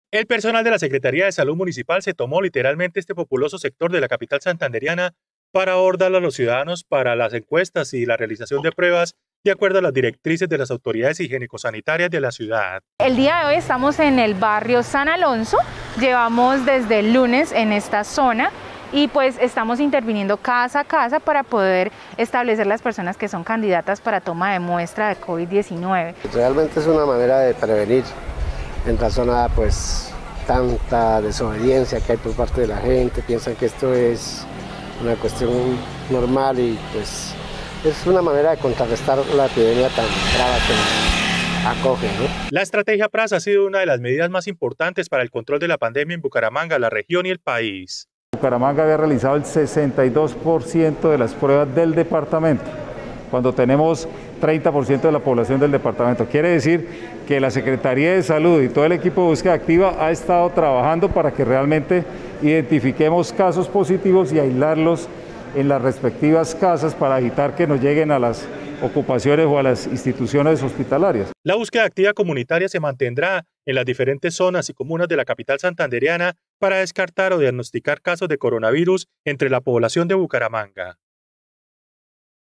El personal de la Secretaría de Salud Municipal se tomó literalmente este populoso sector de la capital santandereana para abordar a los ciudadanos para las encuestas y la realización de pruebas de acuerdo a las directrices de las autoridades higiénico-sanitarias de la ciudad. El día de hoy estamos en el barrio San Alonso, llevamos desde el lunes en esta zona y pues estamos interviniendo casa a casa para poder establecer las personas que son candidatas para toma de muestra de COVID-19. Realmente es una manera de prevenir en razón a pues tanta desobediencia que hay por parte de la gente. Piensan que esto es una cuestión normal y pues es una manera de contrarrestar la epidemia tan grave que nos acoge, ¿no? La estrategia PRAS ha sido una de las medidas más importantes para el control de la pandemia en Bucaramanga, la región y el país. Bucaramanga había realizado el 62% de las pruebas del departamento, cuando tenemos 30% de la población del departamento. Quiere decir que la Secretaría de Salud y todo el equipo de búsqueda activa ha estado trabajando para que realmente identifiquemos casos positivos y aislarlos en las respectivas casas para evitar que nos lleguen a las ocupaciones o a las instituciones hospitalarias. La búsqueda activa comunitaria se mantendrá en las diferentes zonas y comunas de la capital santandereana para descartar o diagnosticar casos de coronavirus entre la población de Bucaramanga.